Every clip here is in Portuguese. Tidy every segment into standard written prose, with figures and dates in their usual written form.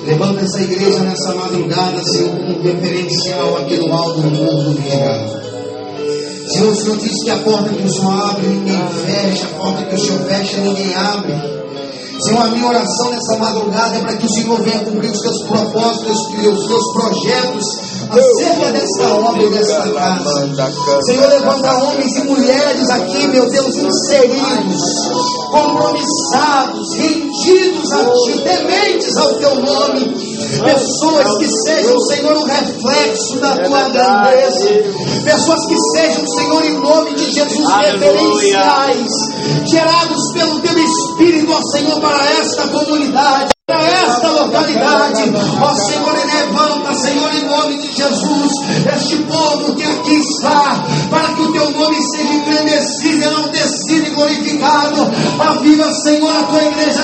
Levanta essa igreja nessa madrugada, Senhor, como referencial aqui no alto do morro do Vidigal. Senhor, o Senhor disse que a porta que o Senhor abre, ninguém fecha. A porta que o Senhor fecha, ninguém abre. Senhor, a minha oração nessa madrugada é para que o Senhor venha cumprir os seus propósitos e os seus projetos acerca desta obra e desta casa. Senhor, levanta homens e mulheres aqui, meu Deus, inseridos, compromissados, rendidos a Ti, tementes ao Teu nome. Pessoas que sejam, Senhor, um reflexo da Tua grandeza. Pessoas que sejam, Senhor, em nome de Jesus, referenciais, gerados pelo Teu Espírito, ó Senhor, para esta comunidade, para esta localidade. Ó Senhor, levanta, Senhor, em nome de Jesus, este povo que aqui está, para que o Teu nome seja engrandecido, enaltecido e glorificado. Aviva, Senhor, a Tua igreja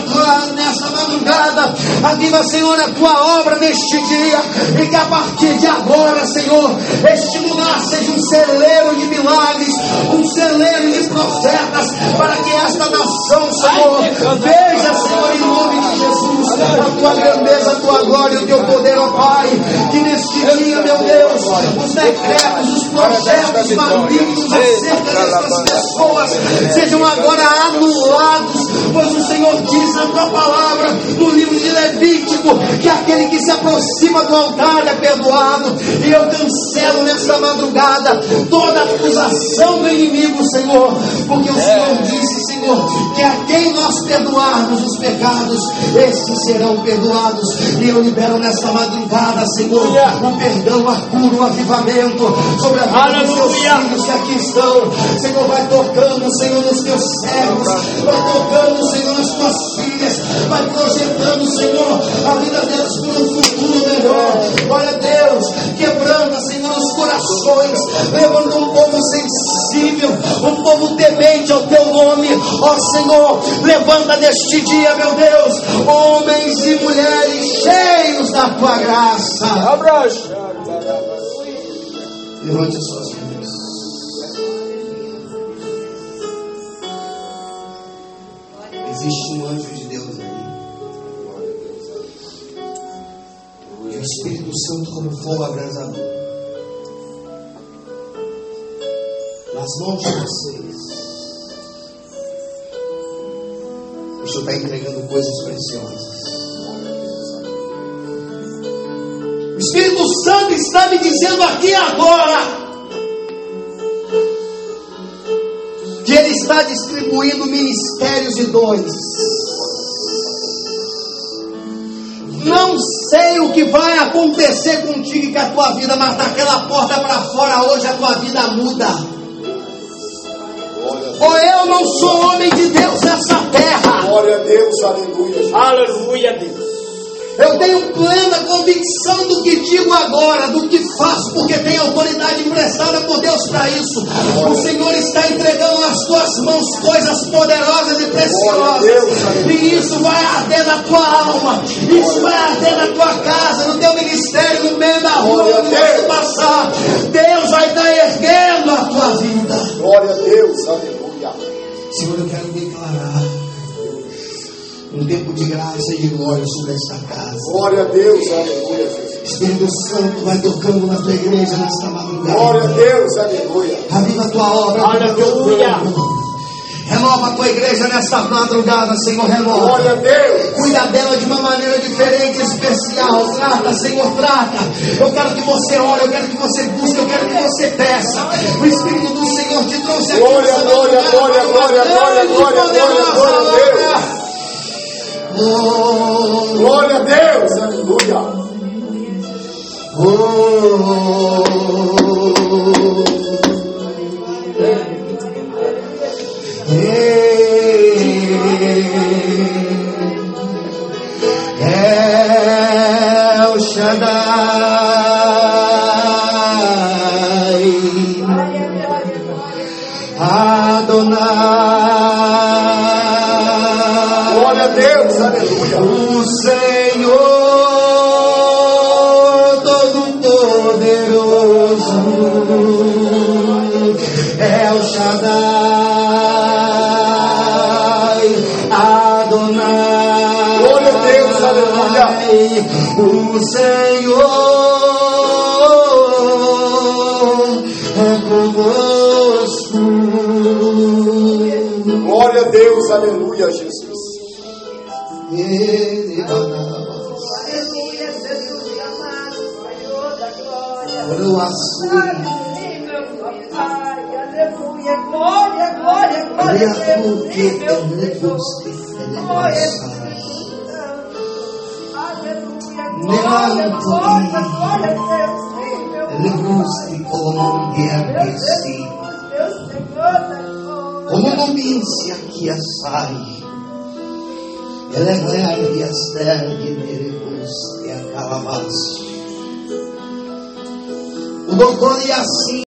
nesta madrugada. Aviva, Senhor, a Tua obra neste dia. E que a partir de agora, Senhor, este lugar seja um celeiro de milagres, um celeiro de profetas, para que esta nação, Senhor, veja, Senhor, em nome de Jesus, a Tua grandeza, a Tua glória e o Teu poder, ó Pai. Que neste dia, meu Deus, os decretos, os projetos malignos acerca destas pessoas sejam agora anulados, pois o Senhor diz na Tua palavra, no livro de Levítico, que aquele que se aproxima do altar é perdoado. E eu cancelo nesta madrugada toda acusação do inimigo, Senhor, porque o Senhor disse, Senhor, que a quem nós perdoarmos os pecados, esses serão perdoados. E eu libero nesta madrugada, Senhor, o perdão, a cura, o avivamento sobre a vida dos Teus filhos que aqui estão. Senhor, vai tocando, Senhor, nos Teus servos, vai tocando, Senhor, nas Tuas filhas, vai projetando, Senhor, a vida delas para um futuro melhor. Olha, Deus, quebrando, Senhor, os corações, levando um povo sensível, um povo temente ao Teu nome. Ó Senhor, levanta neste dia, meu Deus, homens e mulheres cheios da Tua graça. Levante as suas mãos. Existe um anjo de Deus aí. E o Espírito Santo, como fogo abrasador, nas mãos de vocês, o Senhor está entregando coisas preciosas. O Espírito Santo está me dizendo aqui agora que Ele está distribuindo ministérios e dons. Não sei o que vai acontecer contigo e com a tua vida, mas daquela porta para fora hoje a tua vida muda. Ou eu não sou homem de Deus nessa terra. Glória a Deus, aleluia. Aleluia, Deus. Eu tenho plena convicção do que digo agora, do que faço, porque tenho autoridade emprestada por Deus para isso. O Senhor está entregando nas tuas mãos coisas poderosas e preciosas. E isso vai arder na tua alma, isso vai arder na tua casa, no teu ministério, no meio da rua, onde você passar. Deus vai estar erguendo a tua vida. Glória a Deus, aleluia. Senhor, eu quero declarar um tempo de graça e de glória sobre esta casa. Glória a Deus, aleluia. Espírito Santo vai tocando na tua igreja nesta madrugada. Glória a Deus, aleluia. Aviva a tua obra, aleluia. Renova a tua igreja nesta madrugada, Senhor, renova. Glória a Deus. Cuida dela de uma maneira diferente, especial. Trata, Senhor, trata. Eu quero que você ore, eu quero que você busque, eu quero que você peça. O Espírito do Senhor te trouxe aqui. Glória, glória, glória, glória, glória, glória, glória a Deus. Glória a Deus, aleluia. El Shaddai, Adonai. Glória a Deus, aleluia. O Senhor Todo-Poderoso, El Shaddai, Adonai. Glória a Deus, aleluia. O Senhor é conosco. Glória a Deus, aleluia, Jesus. Ele Aleluia, Jesus amado, Senhor da glória. Aleluia, meu papai. Aleluia, glória, glória, glória a Deus. Glória, aleluia, glória, glória, glória a Deus. Deus, Senhor da glória. Como novícia que assai, ela é e as terras e a calabás. O doutor e assim